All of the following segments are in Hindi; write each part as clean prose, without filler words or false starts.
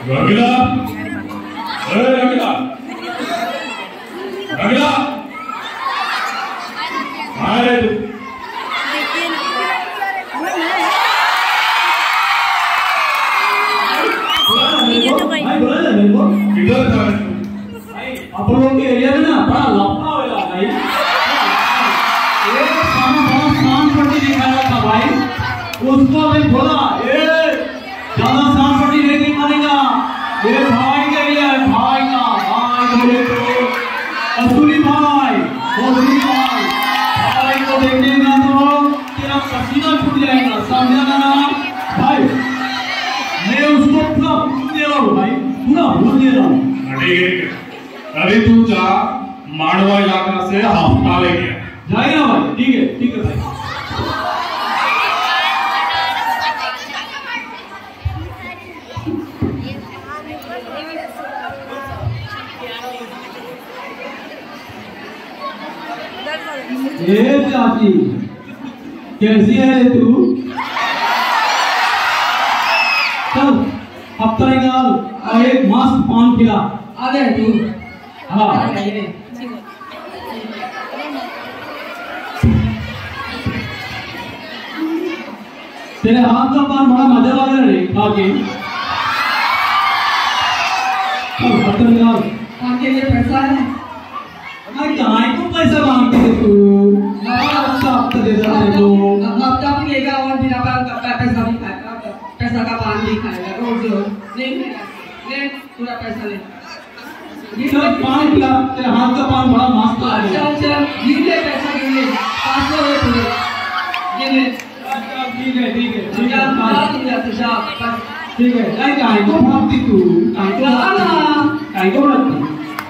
रंगीला, रंगीला, रंगीला, कहाँ है तू? किधर था? आप लोगों के एरिया में ना बड़ा लफड़ा हो रहा भाई। एक सामान पट्टी दिखाया था भाई, उसको मैं बोला ज्यादा सामान पट्टी नहीं दिखानेगा, ये भाई का एरिया है, भाई का भाई बोले तो असुरी भाई को देखेगा तो तेरा पसीना छूट जाएगा, समझा ना भाई। मैं उसको पूरा भूल दे रहा हूँ भाई, पूरा भूल दे रहा हूँ। ठीक है, अभी तू जा मांडवा इलाका से हफ्ता लेके जाएगा भाई। ठीक है भाई। चाची कैसी है तू? चल हफ्ता निकाल, एक मस्त पान खिला। आ गए तू? हाँ तेरे हाथ का पान बड़ा मजा लग रहा है खा के। हफ्ता निकाल। पान के लिए पैसा है? कहाँ को पैसा मांगते थे तू? हफ्ता दे दो। हफ्ता भी लेगा और बिना पैसा भी खाएगा, पैसा का पान भी खाएगा रोज। ले पूरा पैसा ले। ये पान खिला, तेरे हाथ का पान बड़ा मस्त है। चल गिन ले पैसा, गिन ले 500 है पूरे, गिन ले। ठीक है ठीक है। काहे को भागती तू? काहे को भागती?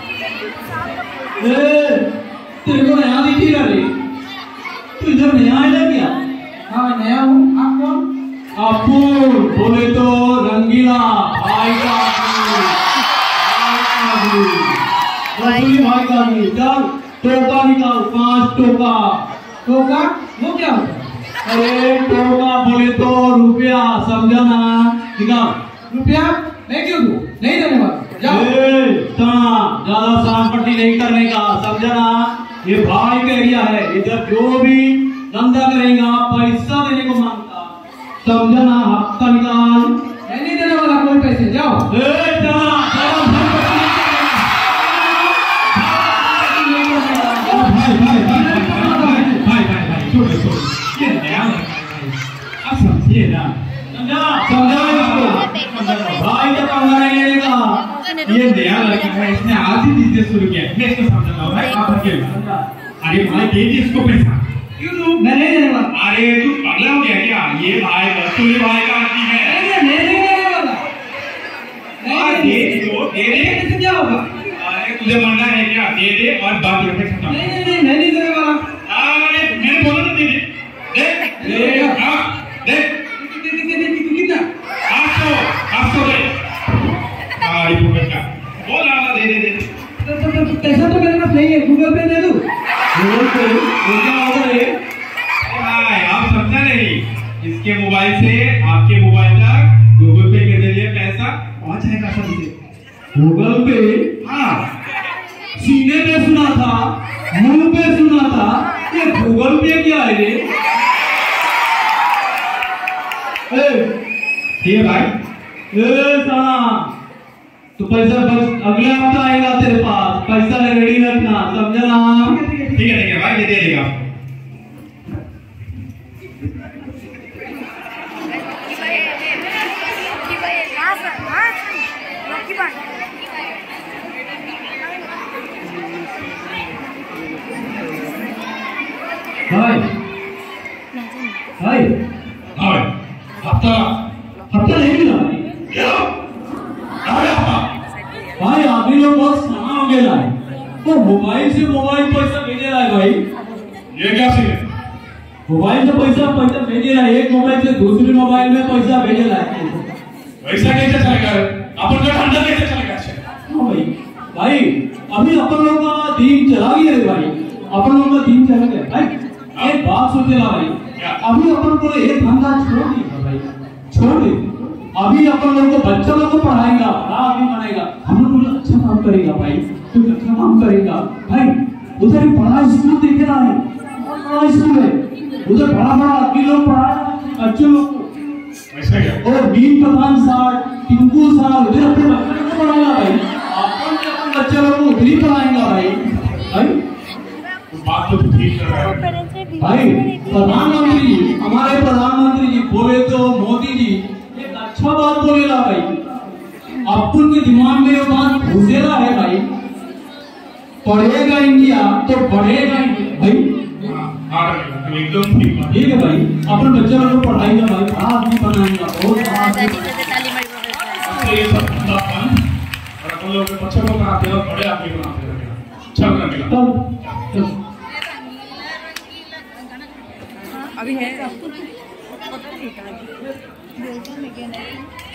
तेरे को नया दिखी रहा रे, तू इधर नया आया क्या? हाँ नया हूँ। आप कौन? अपूर बोले तो रंगीला भाई का भाई का नहीं। चल टोका निकाल, 5 टोका। टोका वो क्या होता है? अरे टोका बोले तो रुपया, समझा ना? निकाल। रुपया नहीं क्यों दूँ? नहीं देने वाला। ज्यादा सामान पट्टी नहीं करने का, समझा ना? ये भाई का एरिया है, इधर जो भी धंधा करेगा पैसा देने को मांगता, समझा ना? हफ्ता निकाल। मैं नहीं देने वाला कोई पैसे, जाओ। समझिए ना, समझा भाई का पंगा नहीं लेने का। ये नया लड़का है, इसने आज ही बिजनेस शुरू किया है, मैं इसको समझा रहा भाई। आप अकेले अरे भाई दे दी इसको पैसा। क्यों दूँ? मैं नहीं देने वाला। अरे तू पगला हो गया क्या? ये भाई वसूली भाई का आदमी है। नहीं देने वाला। दे दे क्या होगा? अरे तुझे मरना है क्या? दे दे और बात खत्म। नहीं देने वाला। अरे मैंने बोला ना दे दे। दे कितना? 800 दे। रिपोर्ट का बोल रहा दे दे। पैसा तो मेरे पास नहीं है, गूगल पे दे दूं? गूगल पे क्या होगा ये? भाई आप समझा नहीं, इसके मोबाइल से आपके मोबाइल तक गूगल पे के जरिए पैसा पहुंच जाएगा सबसे। गूगल पे? हाँ, सीने पे सुना था, मुंह पे सुना था, ये गूगल पे क्या है रे? ये भाई साला तो पैसा बस अगले हफ्ता आएगा तेरे पास, पैसा रेडी रखना, समझा ना? ठीक है भाई, ये दे देगा। भाई हफ्ता नहीं मिला भाई। आदमी लोग बहुत सना हो गया है, तो मोबाइल से मोबाइल पैसा भेजे रहा है भाई। ये क्या सीन है? मोबाइल से पैसा भेजे रहा है, एक मोबाइल से दूसरे मोबाइल में पैसा भेजे रहा है। वैसा कैसे चलेगा? अपन का धंधा कैसे चलेगा? हाँ भाई अभी अपन लोग का दिन चला गया है भाई, अपन लोग का दिन चला गया भाई। एक बात सोचे ना भाई, अभी अपन को एक धंधा छोड़ दिया भाई, छोड़ दे। अभी अपन लोग को बच्चा लोग को पढ़ाएगा, बड़ा आदमी बनेगा, हम लोग कुछ अच्छा काम करेगा भाई, कुछ अच्छा काम करेगा भाई। उधर एक बड़ा स्कूल देख रहा है, बड़ा स्कूल है, उधर बड़ा आदमी लोग पढ़ा बच्चों लोग को। ऐसा क्या? और बीन प्रधान साहब, टिंकू साहब उधर अपने बच्चों को पढ़ाएगा भाई, अपन बच्चे लोग को उधर ही पढ़ाएगा भाई। भाई बात तो ठीक कर रहा है भाई। प्रधानमंत्री जी, हमारे प्रधानमंत्री जी बोले तो मोदी जी एक अच्छा बात बोलेगा भाई, अपन के दिमाग में ये बात घुसेला है भाई, पढ़ेगा इंडिया तो बढ़ेगा इंडिया भाई। एकदम ठीक है भाई, अपने बच्चे लोगों को पढ़ाएगा भाई, बड़ा आदमी बनाएगा, बहुत बड़ा आदमी। ये सब धंधा बंद और अपन लोग के बच्चों को बनाते हैं, बड़े आदमी बनाते हैं। अच्छा लगेगा। चल अभी है